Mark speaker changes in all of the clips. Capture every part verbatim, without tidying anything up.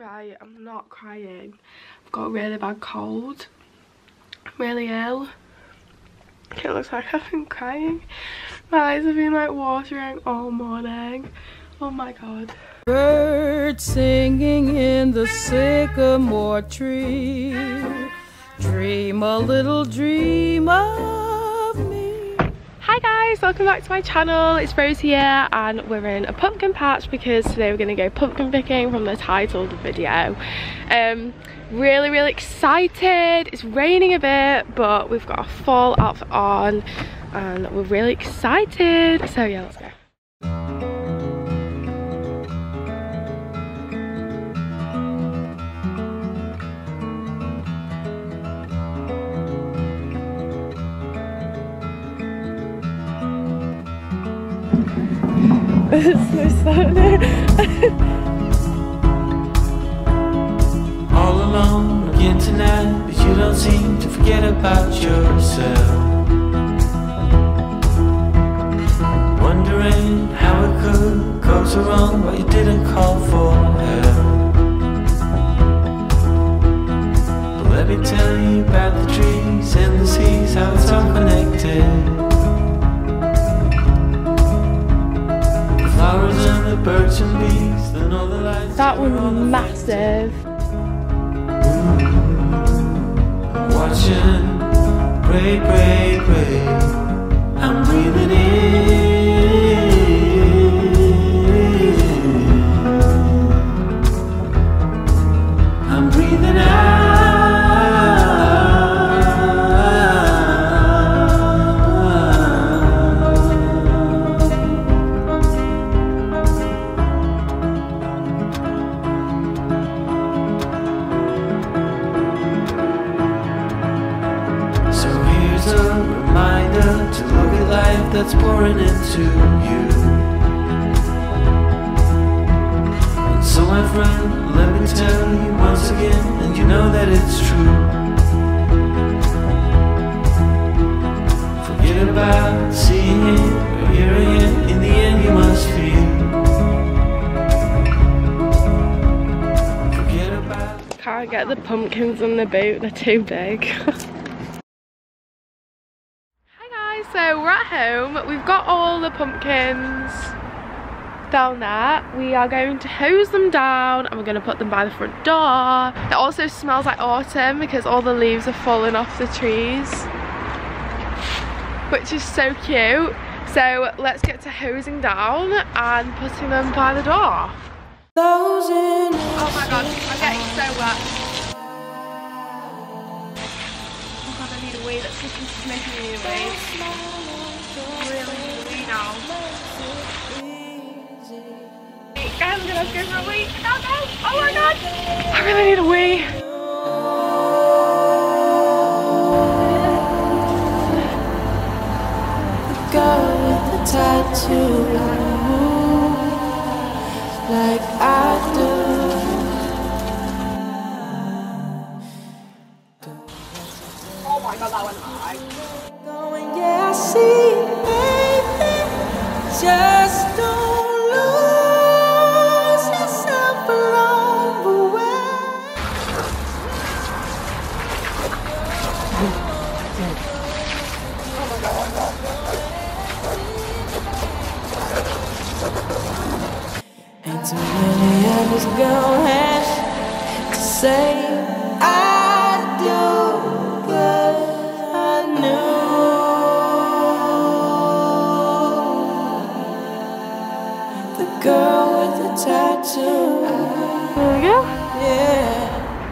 Speaker 1: Right, I'm not crying. I've got a really bad cold. I'm really ill. It looks like I've been crying. My eyes have been like watering all morning. Oh my god.
Speaker 2: Birds singing in the sycamore tree. Dream a little dream of me.
Speaker 1: Hi guys, welcome back to my channel. It's Rose here and we're in a pumpkin patch because today we're going to go pumpkin picking from the title of the video. Um, really really excited. It's raining a bit but we've got a fall outfit on and we're really excited. So yeah, let's go. It's so sunny.
Speaker 3: All alone again tonight, but you don't seem to forget about yourself. Wondering how it could go so wrong, but you didn't call for help. But let me tell you about the trees and the seas, how it's all connected. Flowers and the birds and bees, then all the lights.
Speaker 1: That one's massive.
Speaker 3: Watching, pray, pray, pray. I'm breathing in. I'm breathing out. To look at life that's pouring into you. And so my friend, let me tell you once again, and you know that it's true. Forget about seeing it or hearing it, in the end you must feel. Forget about.
Speaker 1: Can't get the pumpkins in the boot, they're too big. So we're at home, we've got all the pumpkins down there. We are going to hose them down and we're going to put them by the front door. It also smells like autumn because all the leaves are falling off the trees, which is so cute. So let's get to hosing down and putting them by the door. Oh my god, I'm getting so wet. Oh god, I need a wee. That's just making me need a wee. Really need a wee now. Guys, I'm gonna have to go for a wee. No, no! Oh my god! I really need a wee.
Speaker 3: The girl with the tattoo, like I do.
Speaker 1: Oh my god, that went high.
Speaker 3: Going, yeah, I see, baby. Just don't lose yourself along the way. Ain't too many others gonna have to say I do, but I knew. Girl with the tattoo.
Speaker 1: There we go.
Speaker 3: Yeah.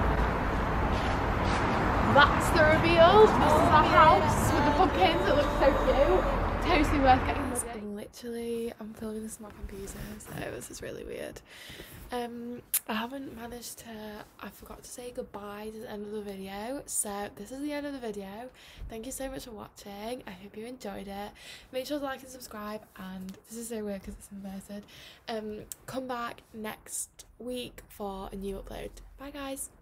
Speaker 1: That's the reveal. This is our house with the pumpkins. It looks so cute. Totally worth getting ready. Literally, I'm filming this on my computer, so this is really weird. Um, I haven't managed to, I forgot to say goodbye to the end of the video, so this is the end of the video. Thank you so much for watching. I hope you enjoyed it. Make sure to like and subscribe, and this is so weird because it's inverted. Um, come back next week for a new upload. Bye guys.